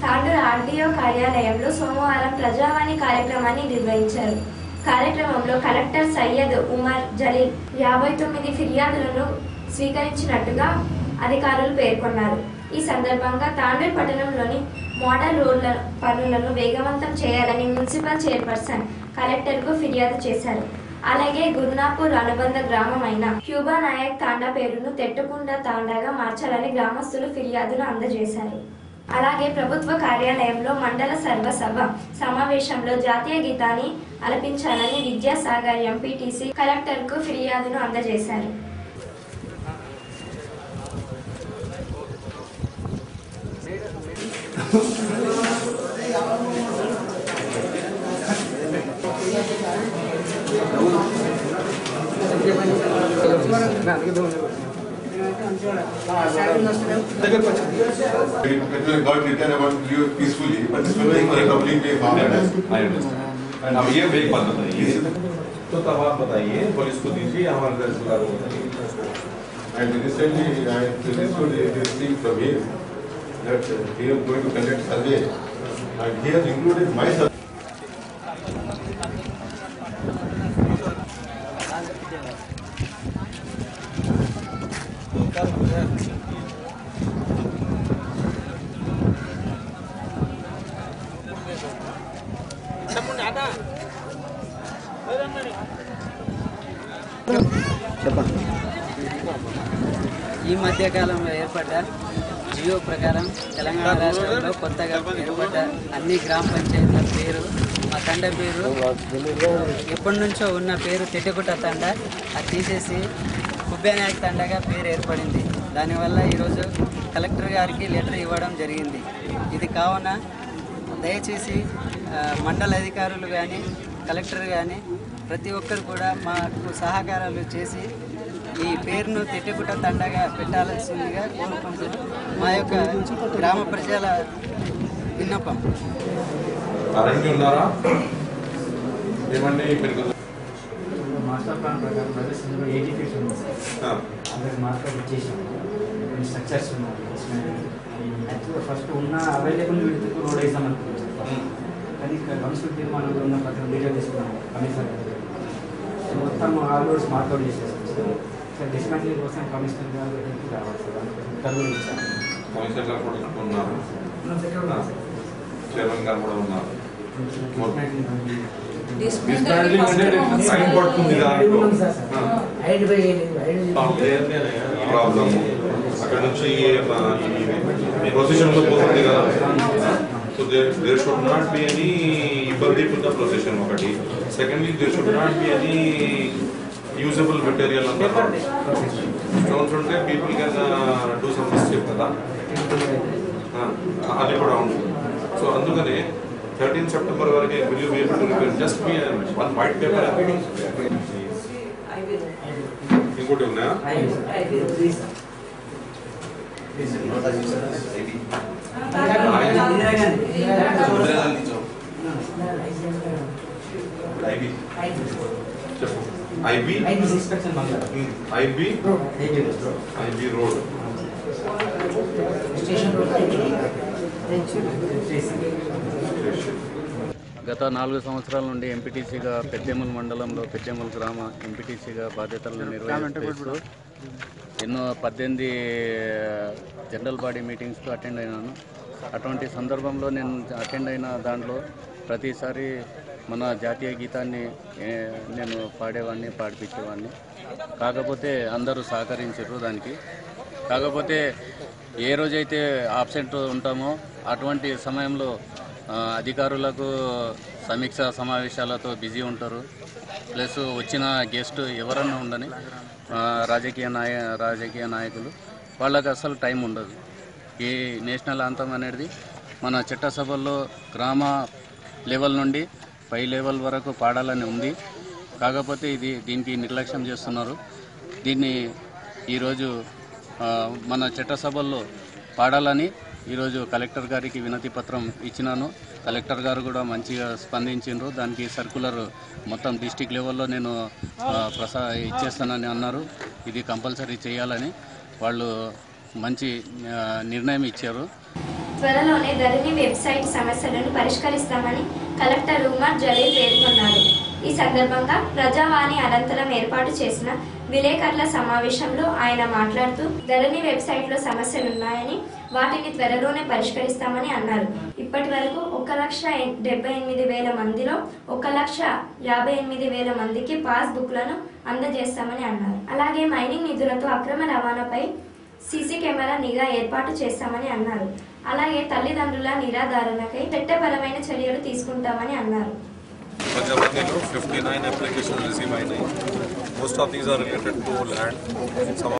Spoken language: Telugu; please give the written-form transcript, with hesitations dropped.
తాండూరు ఆర్డీఓ కార్యాలయంలో సోమవారం ప్రజావాణి కార్యక్రమాన్ని నిర్వహించారు. కార్యక్రమంలో కలెక్టర్ సయ్యద్ ఉమర్ జలీల్ 59 ఫిర్యాదులను స్వీకరించినట్టుగా అధికారులు పేర్కొన్నారు. ఈ సందర్భంగా తాండూరు పట్టణంలోని మోడల్ రోడ్ల పనులను వేగవంతం చేయాలని మున్సిపల్ చైర్పర్సన్ కలెక్టర్కు ఫిర్యాదు చేశారు. అలాగే గుర్నాపూర్ అనుబంధ గ్రామమైన క్యూబా నాయక్ తాండా పేరును తెట్టుకుంట తాండాగా మార్చాలని గ్రామస్తులు ఫిర్యాదును అందజేశారు. అలాగే ప్రభుత్వ కార్యాలయంలో మండల సర్వసభ సమావేశంలో జాతీయ గీతాన్ని ఆలపించాలని విద్యాసాగర్ ఎంపీటీసీ కలెక్టర్కు ఫిర్యాదును అందజేశారు. God written about you peacefully, but this will be completely harmless. I understand. अब ये एक बात बताइए, तो तब आप बताइए, पुलिस को दीजिए, हमारे दर्शकों को बताइए. And recently I received this thing from him that he is going to conduct survey, and he has included myself. ఈ మధ్యకాలంలో ఏర్పడ్డ జియో ప్రకారం తెలంగాణ రాష్ట్రంలో కొత్తగా ఏర్పడ్డ అన్ని గ్రామ పంచాయతీల పేరు మా తండ పేరు ఎప్పటి నుంచో ఉన్న పేరు తెట్టుకుట్ట తండ అది తీసేసి కుబ్బానాయక్ తండగా పేరు ఏర్పడింది. దానివల్ల ఈరోజు కలెక్టర్ గారికి లెటర్ ఇవ్వడం జరిగింది. ఇది కావున దయచేసి మండల అధికారులు కానీ కలెక్టర్ కానీ ప్రతి ఒక్కరు కూడా మాకు సహకారాలు చేసి ఈ పేరును తెట్టుకుట్ట తండగా పెట్టాల్సిందిగా కోరుకుంటూ మా యొక్క గ్రామ ప్రజల విన్నపం. మాస్టర్ ప్లాన్ ప్రకారం ప్రదర్శనలో 80 ఫీట్స్ ఉంది సార్. అందరికి మార్కెట్ ఇచ్చేసాము. కొన్ని స్ట్రక్చర్స్ ఉన్నాయి. యాక్చువల్గా ఫస్ట్ ఉన్న అవైలబుల్ విడుదలకు రోడ్ వేసాం అనుకుంటున్నాం. కానీ కౌన్సిల్ తీర్మానంలో ఉన్న ప్రతి డీటెయిల్ తీసుకున్నాము కమిషనర్ మొత్తం ఆల్ రోడ్స్ మార్కౌట్ చేసేసాం సార్. డిస్మెంటలింగ్ కోసం కమిషనర్ గారు రావాలి సార్. కర్నూలు ఇచ్చాము. కమిషనర్ గారు కూడా ఉన్నారు, చైర్మన్ గారు కూడా ఉన్నారు. సైన్ పడుతుంది ప్రాబ్లమ్ అక్కడ నుంచి ప్రొసెషన్ పోతుంది కదా. So there should not be any ఇబ్బంది విత్ ద ప్రొసెషన్ ఒకటి. Secondly there should not be any usable material అన్నారు. స్టోన్స్ ఉంటే people can do some mistake కదా, అది కూడా ఉంటుంది. సో అందుకనే 13 సెప్టెంబర్ వరకు will you be able to repair just be one white paper? ఇంకోటి ఉన్నాయా? ఐబీ రోడ్ గత 4 సంవత్సరాల నుండి ఎంపీటీసీగా పెద్దేముల్ మండలంలో పెద్దేముల్ గ్రామ ఎంపీటీసీగా బాధ్యతలను నిర్వహిస్తూ ఎన్నో 18 జనరల్ బాడీ మీటింగ్స్కు అటెండ్ అయినాను. అటువంటి సందర్భంలో నేను అటెండ్ అయిన దాంట్లో ప్రతిసారి మన జాతీయ గీతాన్ని నేను పాడేవాడిని, పాడిపించేవాడిని. కాకపోతే అందరూ సహకరించారు దానికి. కాకపోతే ఏ రోజైతే ఆబ్సెంట్ ఉంటామో అటువంటి సమయంలో అధికారులకు సమీక్ష సమావేశాలతో బిజీ ఉంటారు. ప్లస్ వచ్చిన గెస్ట్ ఎవరన్నా ఉండని రాజకీయ నాయకులు వాళ్ళకి అసలు టైం ఉండదు. ఈ నేషనల్ యాంథమ్ అనేది మన చట్టసభల్లో గ్రామ లెవెల్ నుండి పై లెవెల్ వరకు పాడాలని ఉంది. కాకపోతే దీనికి నిర్లక్ష్యం చేస్తున్నారు. దీన్ని ఈరోజు మన చట్టసభల్లో పాడాలని ఈరోజు కలెక్టర్ గారికి వినతి పత్రం ఇచ్చినాను. కలెక్టర్ గారు కూడా మంచిగా స్పందించారు. దానికి సర్కులర్ మొత్తం డిస్టిక్ లెవెల్లో నేను ఇచ్చేస్తానని అన్నారు. ఇది కంపల్సరీ చేయాలని వాళ్ళు మంచి నిర్ణయం ఇచ్చారు. త్వరలోనే ధరణి వెబ్సైట్ సమస్యలను పరిష్కరిస్తామని కలెక్టర్ ఉమర్ జలీల్ పేర్కొన్నారు. ఈ సందర్భంగా ప్రజావాణి అనంతరం ఏర్పాటు చేసిన విలేకరుల సమావేశంలో ఆయన మాట్లాడుతూ ధరణి వెబ్సైట్లో సమస్యలున్నాయని వాటిని త్వరలోనే పరిష్కరిస్తామని అన్నారు. ఇప్పటి వరకు 1,78,000 మందిలో 1,58,000 మందికి పాస్ బుక్లను అందజేస్తామని అన్నారు. అలాగే మైనింగ్ నిధులతో అక్రమ రవాణాపై సీసీ కెమెరా నిఘా ఏర్పాటు చేస్తామని అన్నారు. అలాగే తల్లిదండ్రుల నిరాధారణకై చట్టపరమైన చర్యలు తీసుకుంటామని అన్నారు. ప్రజావాణిలో 59 అప్లికేషన్స్ రిసీవ్ అయినాయి. Most of these are related to land.